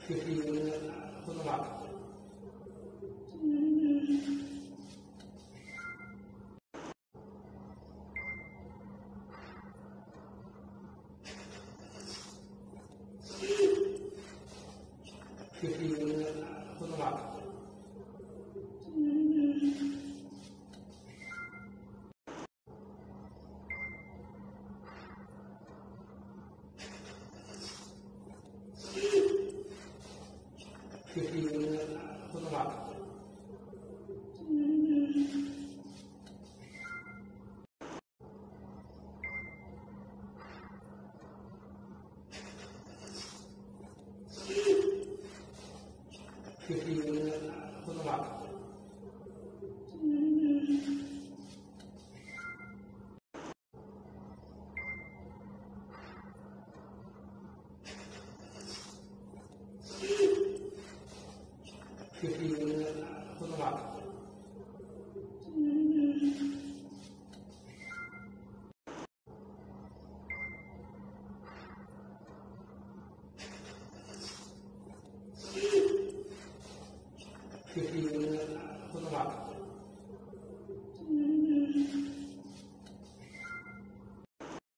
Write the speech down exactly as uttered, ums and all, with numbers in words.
كثير من الخضروات. كثير من الخضروات. كثير من الخضروات. كثير من الخضروات. كثير من الخضروات. كثير من الخضروات.